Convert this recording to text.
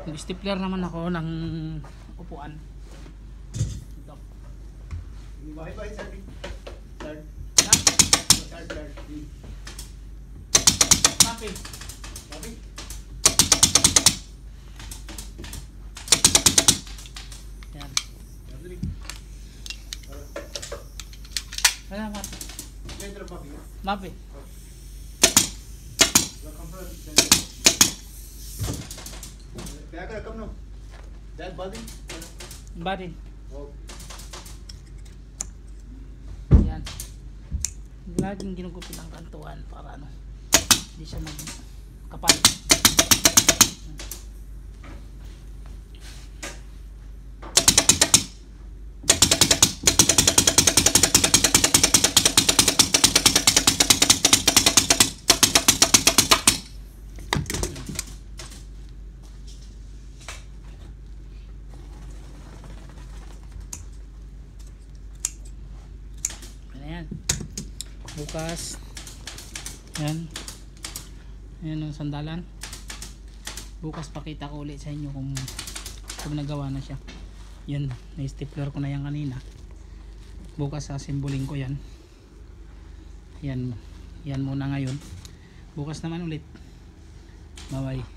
Stapler naman ako ng upuan. Ito. Bye-bye, sir. Sir. Ha? Sir. Papi. Papi. Yan. Dadali. Salamat. Dentro, papi. Papi. Welcome, sir. Kaya ka, come now. That body. Bari. Oh. Yan. Laging ginugupin ang kantuan para ano, hindi siya magkapal. Ayan. Bukas. Yan. Ayan ang sandalan. Bukas pakita ko ulit sa inyo kung nagawa na siya. Yan. Na-stapler ko na yan kanina. Bukas sasimbolin ko yan. Yan. Yan muna ngayon. Bukas naman ulit. Bye bye.